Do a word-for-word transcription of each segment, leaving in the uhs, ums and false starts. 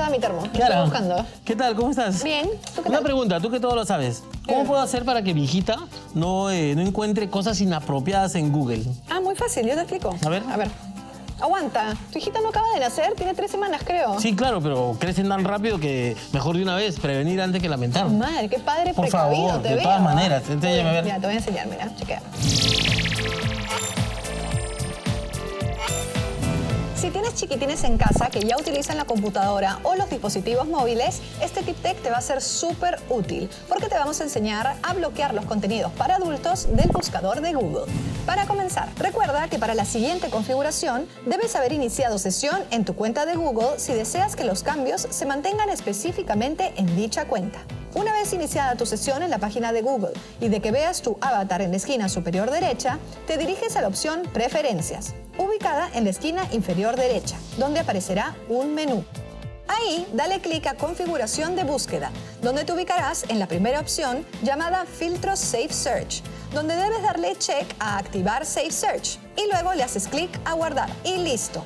está mi termo? Lo Clara, estoy buscando. ¿qué tal? ¿Cómo estás? Bien. ¿Tú qué Una tal? pregunta, tú que todo lo sabes. ¿Cómo ¿Qué? puedo hacer para que mi hijita no, eh, no encuentre cosas inapropiadas en Google? Ah, muy fácil, yo te explico. A ver. A ver. Aguanta. Tu hijita no acaba de nacer, tiene tres semanas, creo. Sí, claro, pero crecen tan rápido que mejor de una vez prevenir antes que lamentar. Madre, qué padre Por precavido favor, te de veo. todas maneras, Muy enséñame bien, a ver. Mira, te voy a enseñar, mira, chequea. Si tienes chiquitines en casa que ya utilizan la computadora o los dispositivos móviles, este tip tech te va a ser súper útil porque te vamos a enseñar a bloquear los contenidos para adultos del buscador de Google. Para comenzar, recuerda que para la siguiente configuración debes haber iniciado sesión en tu cuenta de Google si deseas que los cambios se mantengan específicamente en dicha cuenta. Una vez iniciada tu sesión en la página de Google y de que veas tu avatar en la esquina superior derecha, te diriges a la opción Preferencias, ubicada en la esquina inferior derecha, donde aparecerá un menú. Ahí, dale clic a Configuración de búsqueda, donde te ubicarás en la primera opción llamada Filtros Safe Search, donde debes darle check a Activar Safe Search y luego le haces clic a Guardar y listo.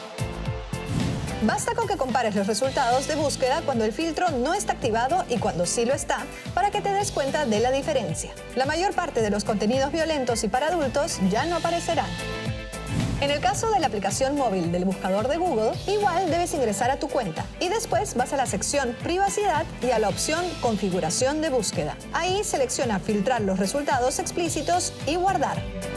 Basta con que compares los resultados de búsqueda cuando el filtro no está activado y cuando sí lo está, para que te des cuenta de la diferencia. La mayor parte de los contenidos violentos y para adultos ya no aparecerán. En el caso de la aplicación móvil del buscador de Google, igual debes ingresar a tu cuenta y después vas a la sección Privacidad y a la opción Configuración de búsqueda. Ahí selecciona Filtrar los resultados explícitos y Guardar.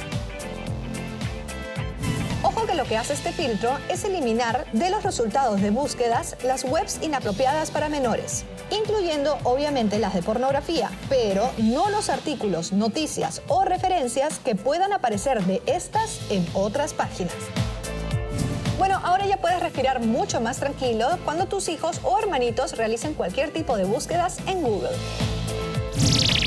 Ojo que lo que hace este filtro es eliminar de los resultados de búsquedas las webs inapropiadas para menores, incluyendo obviamente las de pornografía, pero no los artículos, noticias o referencias que puedan aparecer de estas en otras páginas. Bueno, ahora ya puedes respirar mucho más tranquilo cuando tus hijos o hermanitos realicen cualquier tipo de búsquedas en Google.